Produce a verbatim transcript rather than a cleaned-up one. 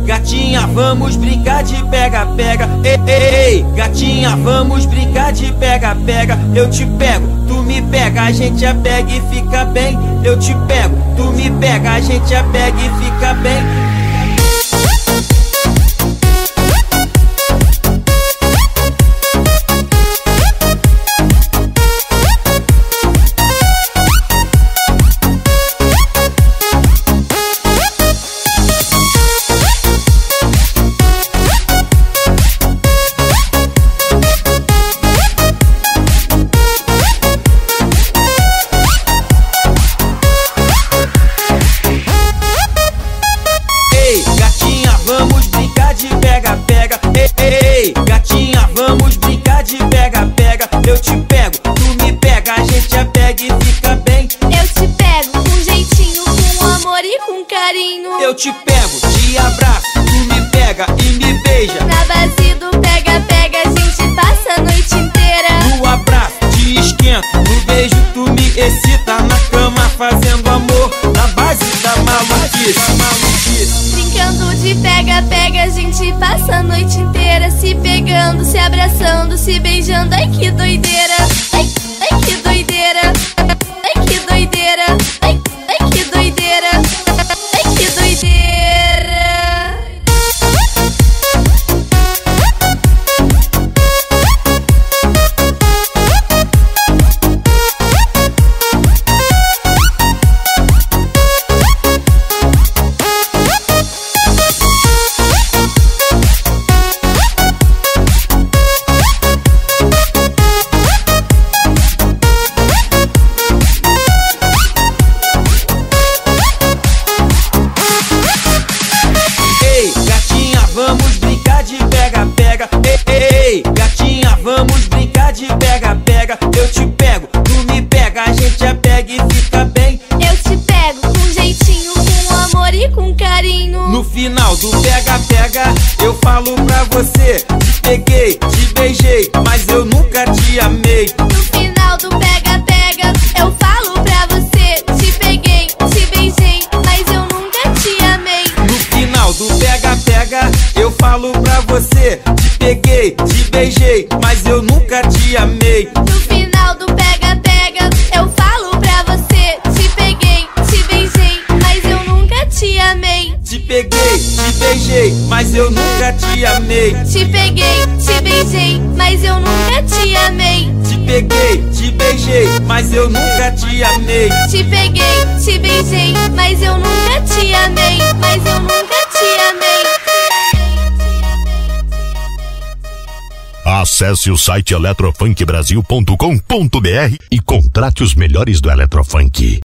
gatinha, vamos brincar de pega-pega. Ei, ei, ei, gatinha, vamos brincar de pega-pega. Eu te pego, tu me pega, a gente apega e fica bem. Eu te pego, tu me pega, a gente apega e fica bem. Vamos brincar de pega-pega. Ei, ei, gatinha, vamos brincar de pega-pega. Eu te pego, tu me pega, a gente apega e fica bem. Eu te pego com jeitinho, com amor e com carinho. Eu te pego, te abraço, tu me pega e me beija. Na base do pega-pega a gente passa a noite inteira. No abraço te esquenta, no beijo tu me excita. Na cama fazendo amor, na base da maluquice, maluquice. Brincando de pega-pega a gente passa a noite inteira. Se pegando, se abraçando, se beijando. Ai que doideira, ai, ai que doideira, ai que doideira, ai, ai que doideira, ai que doideira. Vamos brincar de pega-pega. Ei, ei, gatinha, vamos brincar de pega-pega. Eu te pego, tu me pega, a gente apega e fica bem. Eu te pego com jeitinho, com amor e com carinho. No final do pega-pega eu falo pra você: te peguei, te beijei, mas eu nunca te amei. No final do pega-pega eu falo pra você: te peguei, te beijei, mas eu nunca te amei. No final do pega-pega eu falo pra você: te peguei, te beijei, mas eu nunca te amei. No final do pega-pega eu falo pra você: te peguei, te beijei, mas eu nunca te amei. Te peguei, te beijei, mas eu nunca te amei. Te peguei, te beijei, mas eu nunca te amei. Te peguei, te beijei, mas eu nunca te amei. Te peguei, te beijei, mas eu nunca te amei. Mas eu nunca te amei. Acesse o site eletrofunk brasil ponto com ponto br e contrate os melhores do Eletrofunk.